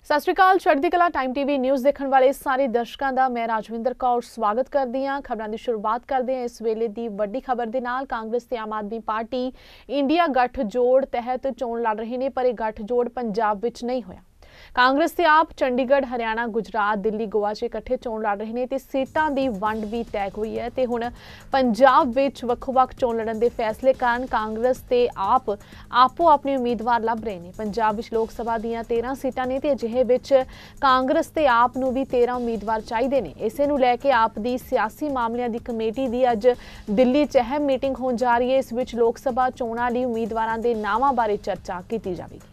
सत श्री अकाल। चढ़दी कला टाइम टीवी न्यूज़ देखने वाले सारे दर्शकों का मैं राजविंदर कौर स्वागत करती हाँ। खबरों की शुरुआत करते हैं इस वेले की वड्डी खबर के नाल। कांग्रेस ते आम आदमी पार्टी इंडिया गठजोड़ तहत चोण लड़ रहे हैं, पर यह गठजोड़ पंजाब विच नहीं होया। कांग्रेस ते आप चंडीगढ़, हरियाणा, गुजरात, दिल्ली, गोवा च इकट्ठे चोण लड़ रहे हैं ते सीटां दी वंड भी तय हुई है। ते हुण पंजाब विच वक्-वक् चोण लड़न दे फैसले कारण कांग्रेस ते आप आपो अपने उम्मीदवार लभ रहे हैं। पंजाब विच लोक सभा दीआं 13 सीटां ने ते अजिहे विच कांग्रेस ते आप नूं भी 13 उम्मीदवार चाहीदे ने। इसे नूं लैके आप दी सियासी मामलिਆਂ दी कमेटी दी अज दिल्ली च अहम मीटिंग होण जा रही है। इस विच लोक सभा चोणां लई उम्मीदवारां दे नावां बारे चर्चा कीती जावेगी।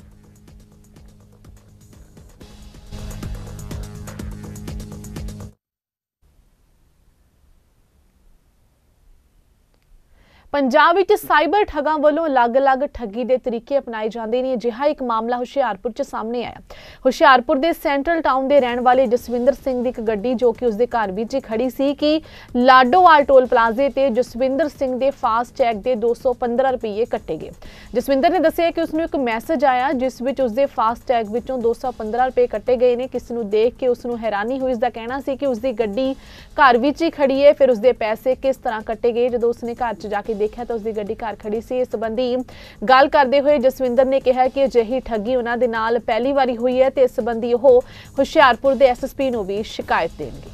पंजाब विच साइबर ठगां वालों अलग-अलग ठगी के तरीके अपनाए जाते हैं। अजिहा एक मामला हुशियारपुर च सामने आया। हुशियारपुर के सेंट्रल टाउन के रहने वाले जसविंदर सिंह की एक गड्डी जो कि उसके घर विच ही खड़ी सी कि लाडोवाल टोल प्लाजे ते जसविंदर सिंह के फास्ट टैग के 215 रुपये कट्टे गए। जसविंदर ने दस्सिया कि उसनूं एक मैसेज आया जिस विच उसके फास्ट टैग विचों 215 रुपये कट्टे गए ने। किसी नूं देख के उसनूं हैरानी हुई। उसका कहना सी कि उसकी गड्डी घर विच ही खड़ी है, फिर उसके पैसे किस तरह कट्टे गए। जो उसने घर च जाके देखा तो उसकी गड्डी घर खड़ी सी। इस संबंधी गल करते हुए जसविंदर ने कहा कि अजिही ठगी उन्हां दे नाल पहली बारी हुई है ते इस संबंधी वो हुशियारपुर के SSP नूं भी शिकायत देणगे।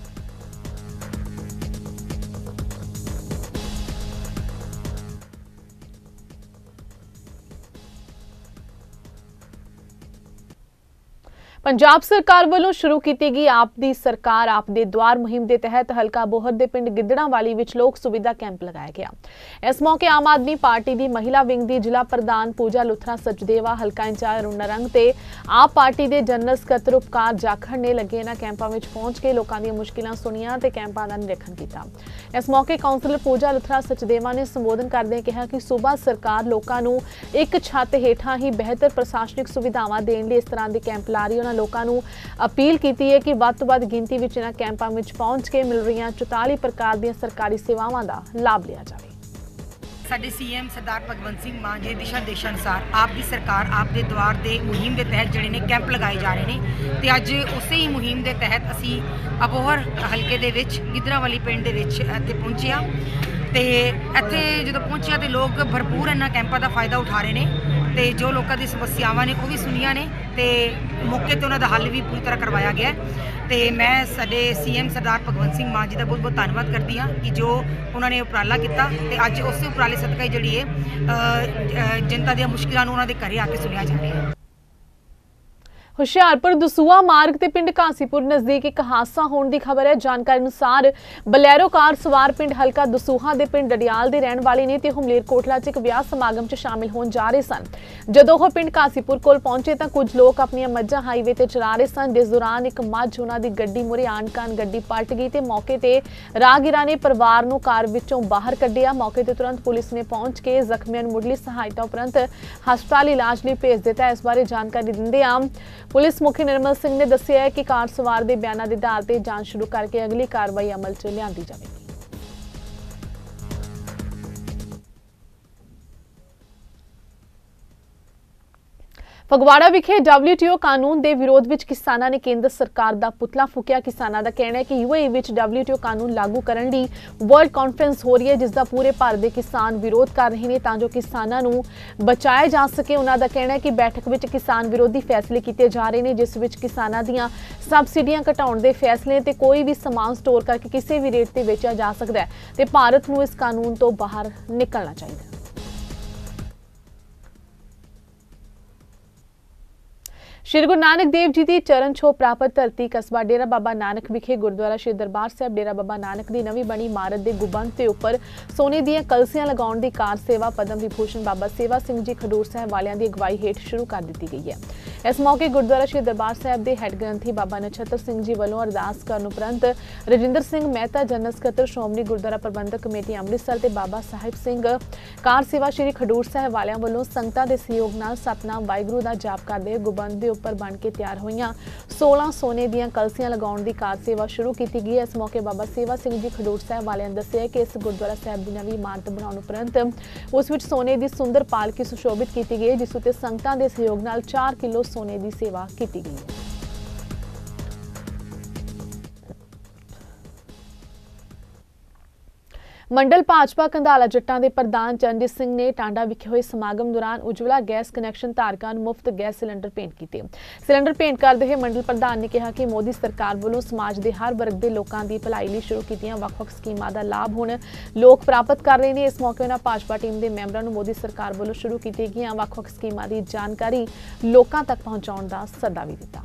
पंजाब सरकार वालों शुरू की गई आप दी सरकार आप दे द्वार मुहिम के तहत हलका बोहर के पिंड गिद्दड़ावाली विच लोक सुविधा कैंप लगाया गया। इस मौके आम आदमी पार्टी की महिला विंग की जिला प्रधान पूजा लुथरा सचदेवा, हलका इंचार्ज रुणा रंग ते आप पार्टी के जनरल सकत्तर उपकार जाखड़ ने लगे इन्हां कैंपां विच पहुंच के लोकां दी मुश्किलां सुनियां ते कैंपां दा निरीखण कीता। इस मौके काउंसलर पूजा लुथरा सचदेवा ने संबोधन करदे कहा कि सूबा सरकार लोकां नूं एक छत हेठां ही बेहतर प्रशासनिक सुविधावां देण लई इस तरह के कैंप ला रही है। लोगों को अपील की है कि वध तो वध गिनती विच इन्हां कैंपां विच पहुंच के मिल रही 44 प्रकार दी सरकारी सेवावां दा लाभ लिया जाए। साडे CM सरदार भगवंत सिंह मान जी दिशा निर्देशानुसार आप दी सरकार आप दे द्वार दे मुहिम के तहत जिहड़े ने कैंप लगाए जा रहे हैं ते अज उसे ही मुहिम के तहत असी अबोहर हलके दे विच गिद्दड़ावाली पिंड दे विच इत्थे पहुंचे आ ते इत्थे जदों पहुंचे ते लोग भरपूर इन्हां कैंपां दा फायदा उठा रहे हैं ते जो लोगों की समस्यावां ने वो भी सुनिया ने ते मौके ते उन्हां दा हल भी पूरी तरह करवाया गया ते मैं साडे CM सरदार भगवंत सिंह मान जी का बहुत बहुत धन्यवाद करती हाँ कि जो उन्होंने उपराला किया ते अज उस उपराले सदका जिहड़ी है जनता दी मुश्किलां नूं उन्हां दे घरे आके सुनिया जा रहा है। हुशियारपुर दसूहा मार्ग ते पिंड घासीपुर नजदीक एक हादसा होने की खबर है। जानकारी अनुसार बलैरो कार सवार पिंड हलका दसूहा के पिंड डडियाल के रहने वाले ने ते मलेरकोटला च एक विआह समागम च शामिल होने जा रहे सन। जदों वह पिंड घासीपुर कोल पहुंचे तो कुछ लोग अपनी मझां हाईवे ते चला रहे सन। जिस दौरान एक मझ उन्हां दी गड्डी मुहरे आण कान गड्डी पलट गई ते मौके ते राहगीरां ने परिवार नूं कार विचों बाहर कढिया। मौके ते तुरंत पुलिस ने पहुंच के जख्मियों नूं मुढ़ली सहायता उपरंत हस्पताल इलाज लई भेज दिता। इस बारे जानकारी दिंदिआं पुलिस मुखी निर्मल सिंह ने दस्सिया है कि कार सवार के बयानों के आधार पर जांच शुरू करके अगली कार्रवाई अमल च लियांदी जाएगी। फगवाड़ा विखे WTO कानून के विरोध में किसानों ने केंद्र सरकार का पुतला फूकिया। किसानों का कहना है कि UAE विच WTO कानून लागू करने लई वर्ल्ड कॉन्फ्रेंस हो रही है जिसका पूरे भारत के किसान विरोध कर रहे हैं ताकि किसानों को बचाया जा सके। उन्होंने कहना है कि बैठक में किसान विरोधी फैसले किए जा रहे हैं जिस विच किसानों दी सबसिडियां घटाउण के फैसले ते कोई भी समान स्टोर करके किसी भी रेट से बेचा जा सकता है ते भारत को इस कानून तो बाहर निकलना चाहिए। श्री गुरु नानक देव जी की चरण छो प्राप्त धरती कस्बा डेरा बाबा नानक विखे गुरुद्वारा श्री दरबार साहब डेरा बाबा नानक की नवी बनी इमारत के गुबंद के उपर सोने दी कलसियां लगाउण की कार सेवा पदम विभूषण बाबा सेवा सिंह जी खडूर साहब वालियां की अगवाई हेठ शुरू कर दी गई है। इस मौके गुरुद्वारा श्री दरबार साहब के हैड ग्रंथी बाबा नछत्र सिंह जी वालों अरदास करन उपरंत रजिंदर सिंह मेहता जनरल सकत्तर श्रोमणी गुरुद्वारा प्रबंधक कमेटी अमृतसर ते बाबा साहिब सिंह कार सेवा श्री खडूर साहब वालियां वालों संगतां दे सहयोग नाल सतनाम वाहिगुरू दा जाप करदे गुबंद उपर बन के तैयार हुई 16 सोने दी कलसियां लगाउण दी कार सेवा शुरू की गई है। इस मौके बाबा सेवा सिंह जी खडूर साहब वाले ने दस्सिया कि इस गुरुद्वारा साहब की नवी इमारत बनाने उपरंत उस विच सोने की सुंदर पालकी सुशोभित की गई जिस उत्ते संगतां दे सहयोग नाल 4 किलो सोने की सेवा की गई है। ਮੰਡਲ ਭਾਜਪਾ ਕੰਧਾਲਾ ਜੱਟਾਂ ਦੇ ਪ੍ਰਧਾਨ ਚਰਨਜੀਤ ਸਿੰਘ ਨੇ ਟਾਂਡਾ ਵਿਖੇ ਹੋਏ ਸਮਾਗਮ ਦੌਰਾਨ ਉਜਵਲਾ ਗੈਸ ਕਨੈਕਸ਼ਨ ਧਾਰਕਾਂ ਨੂੰ ਮੁਫਤ ਗੈਸ ਸਿਲੰਡਰ ਭੇਂਟ ਕੀਤੇ। ਸਿਲੰਡਰ ਭੇਂਟ ਕਰਦੇ ਹੋਏ ਮੰਡਲ ਪ੍ਰਧਾਨ ਨੇ ਕਿਹਾ ਕਿ ਮੋਦੀ ਸਰਕਾਰ ਵੱਲੋਂ ਸਮਾਜ ਦੇ ਹਰ ਵਰਗ ਦੇ ਲੋਕਾਂ ਦੀ ਭਲਾਈ ਲਈ ਸ਼ੁਰੂ ਕੀਤੀਆਂ ਵੱਖ-ਵੱਖ ਸਕੀਮਾਂ ਦਾ ਲਾਭ ਹੁਣ ਲੋਕ ਪ੍ਰਾਪਤ ਕਰ ਰਹੇ ਨੇ। ਇਸ ਮੌਕੇ ਉਹਨਾਂ ਭਾਜਪਾ ਟੀਮ ਦੇ ਮੈਂਬਰਾਂ ਨੂੰ ਮੋਦੀ ਸਰਕਾਰ ਵੱਲੋਂ ਸ਼ੁਰੂ ਕੀਤੀਆਂ ਗਈਆਂ ਵੱਖ-ਵੱਖ ਸਕੀਮਾਂ ਦੀ ਜਾਣਕਾਰੀ ਲੋਕਾਂ ਤੱਕ ਪਹੁੰਚਾਉਣ ਦਾ ਸੱਦਾ ਵੀ ਦਿੱਤਾ।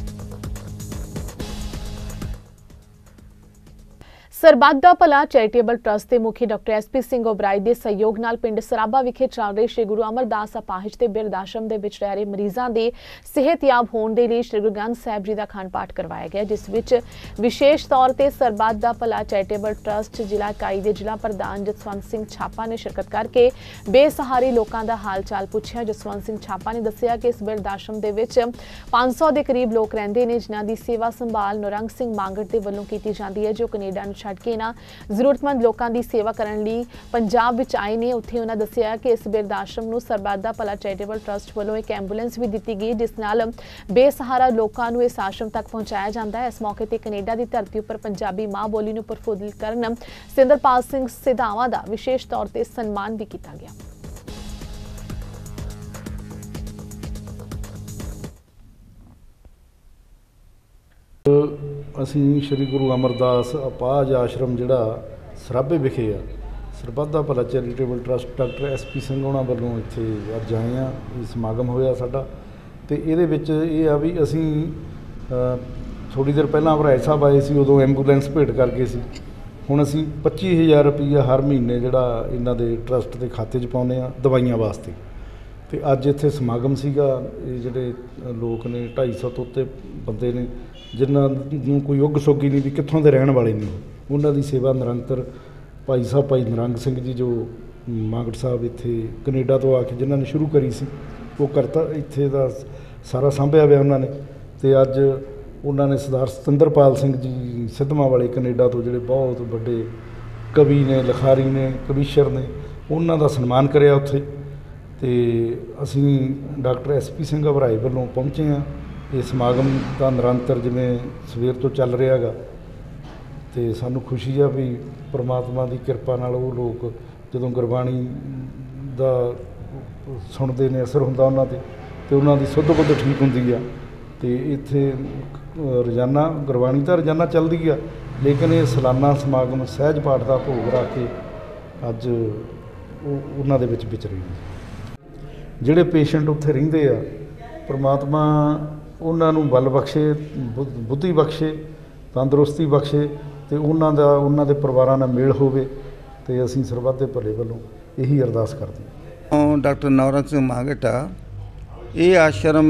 ਸਰਬੱਤ ਦਾ ਭਲਾ ਚੈਰੀਟੇਬਲ ਟਰਸਟ ਦੇ ਮੁਖੀ ਡਾਕਟਰ ਐਸਪੀ ਸਿੰਘ ਓਬਰਾਏ ਦੇ ਸਹਿਯੋਗ ਨਾਲ ਪਿੰਡ ਸਰਾਭਾ ਵਿਖੇ ਚੱਲ ਰਹੇ ਸ਼੍ਰੀ ਗੁਰੂ ਅਮਰਦਾਸ ਅਪਾਹਿਜ ਤੇ ਬਿਰਧ ਆਸ਼ਰਮ ਦੇ ਵਿੱਚ ਰਹਿ ਰਹੇ ਮਰੀਜ਼ਾਂ ਦੇ ਸਿਹਤਯਾਬ ਹੋਣ ਦੇ ਲਈ ਸ਼੍ਰੀ ਗੁਰੂ ਗ੍ਰੰਥ ਸਾਹਿਬ ਜੀ ਦਾ ਅਖੰਡ ਪਾਠ ਕਰਵਾਇਆ ਗਿਆ, ਜਿਸ ਵਿੱਚ ਵਿਸ਼ੇਸ਼ ਤੌਰ ਤੇ ਸਰਬੱਤ ਦਾ ਭਲਾ ਚੈਰੀਟੇਬਲ ਟਰਸਟ ਜ਼ਿਲ੍ਹਾ ਇਕਾਈ ਦੇ ਜ਼ਿਲ੍ਹਾ ਪ੍ਰਧਾਨ ਜਸਵੰਤ ਸਿੰਘ ਛਾਪਾ ਨੇ ਸ਼ਿਰਕਤ ਕਰਕੇ ਬੇਸਹਾਰੇ ਲੋਕਾਂ ਦਾ ਹਾਲ ਚਾਲ ਪੁੱਛਿਆ। ਜਸਵੰਤ ਸਿੰਘ ਛਾਪਾ ਨੇ ਦੱਸਿਆ ਕਿ ਇਸ ਬਿਰਧ ਆਸ਼ਰਮ ਦੇ ਵਿੱਚ 500 ਦੇ ਕਰੀਬ ਲੋਕ ਰਹਿੰਦੇ ਨੇ, ਜਿਨ੍ਹਾਂ ਦੀ ਸੇਵਾ ਸੰਭਾਲ ਨੌਰੰਗ ਸਿੰਘ ਮਾਂਗਟ ਦੇ ਵੱਲੋਂ ਕੀਤੀ ਜਾਂਦੀ ਹੈ, ਜੋ ਕੈਨੇਡਾ ਨੂੰ ਕੇ ਨਾ ਜ਼ਰੂਰਤਮੰਦ ਲੋਕਾਂ ਦੀ ਸੇਵਾ ਕਰਨ ਲਈ ਪੰਜਾਬ ਵਿੱਚ ਆਏ ਨੇ। ਉੱਥੇ ਉਹਨਾਂ ਦੱਸਿਆ ਕਿ ਇਸ ਬਿਰਧ ਆਸ਼ਰਮ ਨੂੰ ਸਰਬੱਤ ਦਾ ਭਲਾ ਚੈਰੀਟੇਬਲ ਟਰਸਟ ਵੱਲੋਂ ਇੱਕ ਐਂਬੂਲੈਂਸ ਵੀ ਦਿੱਤੀ ਗਈ, ਜਿਸ ਨਾਲ ਬੇਸਹਾਰਾ ਲੋਕਾਂ ਨੂੰ ਇਸ ਆਸ਼ਰਮ ਤੱਕ ਪਹੁੰਚਾਇਆ ਜਾਂਦਾ ਹੈ। ਇਸ ਮੌਕੇ ਤੇ ਕੈਨੇਡਾ ਦੀ ਧਰਤੀ ਉੱਪਰ ਪੰਜਾਬੀ ਮਾਂ ਬੋਲੀ ਨੂੰ ਪ੍ਰਫੁੱਲਿਤ ਕਰਨ ਸਿੰਦਰਪਾਲ ਸਿੰਘ ਸਿਧਾਵਾਂ ਦਾ ਵਿਸ਼ੇਸ਼ ਤੌਰ ਤੇ ਸਨਮਾਨ ਵੀ ਕੀਤਾ ਗਿਆ। ਅਸੀਂ ਸ਼੍ਰੀ ਗੁਰੂ ਅਮਰਦਾਸ ਅਪਾਹਜ ਆਸ਼ਰਮ ਜਿਹੜਾ ਸਰਾਭੇ ਵਿਖੇ ਆ, Sarbat da Bhala Charitable Trust doctor SP Singh ਉਹਨਾਂ ਵੱਲੋਂ ਇੱਥੇ ਅੱਜ ਆਏ ਆ। ਇਹ ਸਮਾਗਮ ਹੋਇਆ ਸਾਡਾ, ਤੇ ਇਹਦੇ ਵਿੱਚ ਇਹ ਆ ਵੀ ਅਸੀਂ ਥੋੜ੍ਹੀ ਦੇਰ ਪਹਿਲਾਂ ਭਰਾਏ ਸਾਹਿਬ ਆਏ ਸੀ, ਉਦੋਂ ਐਂਬੂਲੈਂਸ ਭੇਟ ਕਰ ਗਏ ਸੀ। ਹੁਣ ਅਸੀਂ 25,000 ਰੁਪਈਆ ਹਰ ਮਹੀਨੇ ਜਿਹੜਾ ਇਹਨਾਂ ਦੇ ਟਰਸਟ ਦੇ ਖਾਤੇ 'ਚ ਪਾਉਂਦੇ ਆ ਦਵਾਈਆਂ ਵਾਸਤੇ। ਤੇ ਅੱਜ ਇੱਥੇ ਸਮਾਗਮ ਸੀਗਾ। ਇਹ ਜਿਹੜੇ ਲੋਕ ਨੇ 250 ਤੋਂ ਉੱਤੇ ਬੰਦੇ ਨੇ, ਜਿਨ੍ਹਾਂ ਨੂੰ ਕੋਈ ਉੱਗ ਸੋਗੀ ਨਹੀਂ ਵੀ ਕਿੱਥੋਂ ਦੇ ਰਹਿਣ ਵਾਲੇ ਨੇ, ਉਹਨਾਂ ਦੀ ਸੇਵਾ ਨਿਰੰਤਰ ਭਾਈ ਸਾਹਿਬ ਭਾਈ ਨਰੰਗ ਸਿੰਘ ਜੀ ਜੋ ਮਾਂਗਟ ਸਾਹਿਬ ਇੱਥੇ ਕੈਨੇਡਾ ਤੋਂ ਆ ਕੇ ਜਿਨ੍ਹਾਂ ਨੇ ਸ਼ੁਰੂ ਕਰੀ ਸੀ, ਉਹ ਕਰਤਾ ਇੱਥੇ ਦਾ ਸਾਰਾ ਸਾਂਭਿਆ ਹੋਇਆ ਉਹਨਾਂ ਨੇ। ਤੇ ਅੱਜ ਉਹਨਾਂ ਨੇ ਸਰਦਾਰ ਸਤਿੰਦਰਪਾਲ ਸਿੰਘ ਜੀ ਸਿੱਧਵਾਂ ਵਾਲੇ ਕੈਨੇਡਾ ਤੋਂ, ਜਿਹੜੇ ਬਹੁਤ ਵੱਡੇ ਕਵੀ ਨੇ, ਲਿਖਾਰੀ ਨੇ, ਕਵੀਸ਼ਰ ਨੇ, ਉਹਨਾਂ ਦਾ ਸਨਮਾਨ ਕਰਿਆ ਉੱਥੇ। ਤੇ ਅਸੀਂ ਡਾਕਟਰ ਐਸਪੀ ਸਿੰਘ ਓਬਰਾਏ ਵੱਲੋਂ ਪਹੁੰਚੇ ਹਾਂ। ਇਹ ਸਮਾਗਮ ਦਾ ਨਿਰੰਤਰ ਜਿਵੇਂ ਸਵੇਰ ਤੋਂ ਚੱਲ ਰਿਹਾ ਗਾ, ਤੇ ਸਾਨੂੰ ਖੁਸ਼ੀ ਆ ਵੀ ਪਰਮਾਤਮਾ ਦੀ ਕਿਰਪਾ ਨਾਲ ਉਹ ਲੋਕ ਜਦੋਂ ਗੁਰਬਾਣੀ ਦਾ ਸੁਣਦੇ ਨੇ, ਅਸਰ ਹੁੰਦਾ ਉਹਨਾਂ 'ਤੇ, ਤੇ ਉਹਨਾਂ ਦੀ ਸੁੱਧ ਬੁੱਧ ਠੀਕ ਹੁੰਦੀ ਆ। ਤੇ ਇੱਥੇ ਰੋਜ਼ਾਨਾ ਗੁਰਬਾਣੀ ਤਾਂ ਰੋਜ਼ਾਨਾ ਚੱਲਦੀ ਆ, ਲੇਕਿਨ ਇਹ ਸਾਲਾਨਾ ਸਮਾਗਮ ਸਹਿਜ ਪਾਠ ਦਾ ਭੋਗ ਰੱਖ ਕੇ ਅੱਜ ਉਹਨਾਂ ਦੇ ਵਿੱਚ ਵਿਚਰੇ ਨੇ। ਜਿਹੜੇ ਪੇਸ਼ੈਂਟ ਉੱਥੇ ਰਹਿੰਦੇ ਆ, ਪਰਮਾਤਮਾ ਉਹਨਾਂ ਨੂੰ ਬਲ ਬਖਸ਼ੇ, ਬੁੱਧੀ ਬਖਸ਼ੇ, ਤੰਦਰੁਸਤੀ ਬਖਸ਼ੇ, ਤੇ ਉਹਨਾਂ ਦੇ ਪਰਿਵਾਰਾਂ ਨਾਲ ਮੇਲ ਹੋਵੇ। ਤੇ ਅਸੀਂ ਸਰਬੱਤ ਦੇ ਭਲੇ ਵੱਲੋਂ ਇਹੀ ਅਰਦਾਸ ਕਰਦੇ ਹਾਂ। ਡਾਕਟਰ ਨੌਰੰਗ ਸਿੰਘ ਮਾਂਗਟ ਆ। ਇਹ ਆਸ਼ਰਮ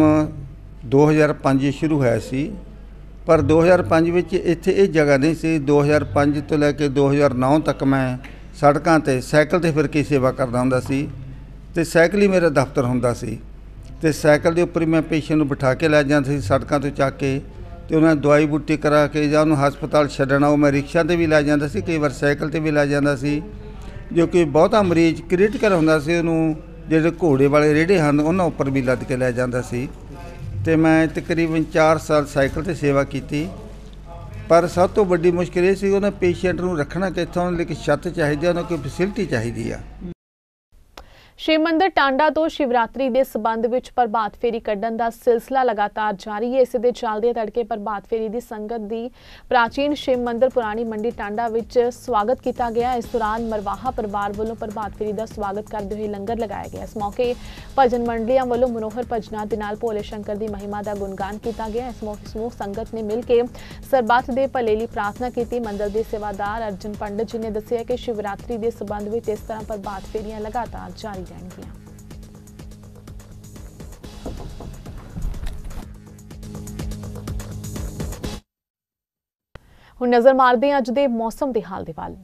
2005 ਸ਼ੁਰੂ ਹੋਇਆ ਸੀ, ਪਰ 2005 ਵਿੱਚ ਇੱਥੇ ਇਹ ਜਗ੍ਹਾ ਨਹੀਂ ਸੀ। 2005 ਤੋਂ ਲੈ ਕੇ 2009 ਤੱਕ ਮੈਂ ਸੜਕਾਂ 'ਤੇ ਸਾਈਕਲ 'ਤੇ ਫਿਰ ਕੇ ਸੇਵਾ ਕਰਦਾ ਹੁੰਦਾ ਸੀ, ਤੇ ਸਾਈਕਲ ਹੀ ਮੇਰਾ ਦਫ਼ਤਰ ਹੁੰਦਾ ਸੀ। ਤੇ ਸਾਈਕਲ ਦੇ ਉੱਪਰ ਹੀ ਮੈਂ ਪੇਸ਼ੈਂਟ ਨੂੰ ਬਿਠਾ ਕੇ ਲੈ ਜਾਂਦਾ ਸੀ, ਸੜਕਾਂ ਤੋਂ ਚੱਕ ਕੇ, ਤੇ ਉਹਨਾਂ ਦਵਾਈ ਬੂਟੀ ਕਰਾ ਕੇ ਜਾਂ ਉਹਨੂੰ ਹਸਪਤਾਲ ਛੱਡਣਾ, ਉਹ ਮੈਂ ਰਿਕਸ਼ਾ 'ਤੇ ਵੀ ਲੈ ਜਾਂਦਾ ਸੀ, ਕਈ ਵਾਰ ਸਾਈਕਲ 'ਤੇ ਵੀ ਲੈ ਜਾਂਦਾ ਸੀ। ਜੋ ਕਿ ਬਹੁਤਾ ਮਰੀਜ਼ ਕ੍ਰਿਟੀਕਲ ਹੁੰਦਾ ਸੀ, ਉਹਨੂੰ ਜਿਹੜੇ ਘੋੜੇ ਵਾਲੇ ਰੇੜੇ ਹਨ ਉਹਨਾਂ ਉੱਪਰ ਵੀ ਲੱਦ ਕੇ ਲੈ ਜਾਂਦਾ ਸੀ। ਤੇ ਮੈਂ ਤਕਰੀਬਨ 4 ਸਾਲ ਸਾਈਕਲ 'ਤੇ ਸੇਵਾ ਕੀਤੀ। ਪਰ ਸਭ ਤੋਂ ਵੱਡੀ ਮੁਸ਼ਕਿਲ ਇਹ ਸੀ ਉਹਨਾਂ ਪੇਸ਼ੈਂਟ ਨੂੰ ਰੱਖਣਾ ਕਿੱਥੋਂ, ਲੇਕਿਨ ਛੱਤ ਚਾਹੀਦੀ, ਉਹਨਾਂ ਕੋਈ ਫੈਸਿਲਿਟੀ ਚਾਹੀਦੀ ਆ। ਸ਼ਿਵ ਮੰਦਿਰ ਟਾਂਡਾ ਤੋਂ ਸ਼ਿਵਰਾਤਰੀ ਦੇ ਸਬੰਧ ਵਿੱਚ ਪ੍ਰਭਾਤ ਫੇਰੀ ਕੱਢਣ ਦਾ ਸਿਲਸਿਲਾ ਲਗਾਤਾਰ ਜਾਰੀ ਹੈ। ਇਸੇ ਦੇ ਚੱਲਦੇ ਤੜਕੇ ਪ੍ਰਭਾਤ ਫੇਰੀ ਦੀ ਸੰਗਤ ਦੀ ਪ੍ਰਾਚੀਨ ਸ਼ਿਵ ਮੰਦਿਰ ਪੁਰਾਣੀ ਮੰਡੀ ਟਾਂਡਾ ਵਿੱਚ ਸਵਾਗਤ ਕੀਤਾ ਗਿਆ। ਇਸ ਦੌਰਾਨ ਮਰਵਾਹਾ ਪਰਿਵਾਰ ਵੱਲੋਂ ਪ੍ਰਭਾਤ ਫੇਰੀ ਦਾ ਸਵਾਗਤ ਕਰਦੇ ਹੋਏ ਲੰਗਰ ਲਗਾਇਆ ਗਿਆ। ਇਸ ਮੌਕੇ ਭਜਨ ਮੰਡਲੀਆਂ ਵੱਲੋਂ ਮਨੋਹਰ ਭਜਨਾਂ ਦੇ ਨਾਲ ਭੋਲੇ ਸ਼ੰਕਰ ਦੀ ਮਹਿਮਾ ਦਾ ਗੁਣਗਾਨ ਕੀਤਾ ਗਿਆ। ਇਸ ਮੌਕੇ ਸਮੂਹ ਸੰਗਤ ਨੇ ਮਿਲ ਕੇ ਸਰਬੱਤ ਦੇ ਭਲੇ ਲਈ ਪ੍ਰਾਰਥਨਾ ਕੀਤੀ। ਮੰਦਿਰ ਦੇ ਸੇਵਾਦਾਰ ਅਰਜਨ ਪੰਡਿਤ ਜੀ ਨੇ ਦੱਸਿਆ ਕਿ ਸ਼ਿਵਰਾਤਰੀ ਦੇ ਸਬੰਧ ਵਿੱਚ ਇਸ ਤਰ੍ਹਾਂ ਪ੍ਰਭਾਤ ਫੇਰੀਆਂ ਲਗਾਤਾਰ ਜਾਰੀ ਰਹਿਣਗੀਆਂ। ਹੁਣ ਨਜ਼ਰ ਮਾਰਦੇ ਹਾਂ ਅੱਜ ਦੇ ਮੌਸਮ ਦੇ ਹਾਲ ਦੇ ਵੱਲ।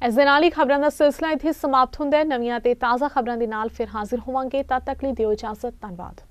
इस दे नाल ही खबरां दा सिलसिला इत्थे समाप्त हुंदा है। नवीं ते ताज़ा खबरां दे नाल फिर हाजिर होवांगे। तद तक लई दिओ इजाजत। धन्नवाद।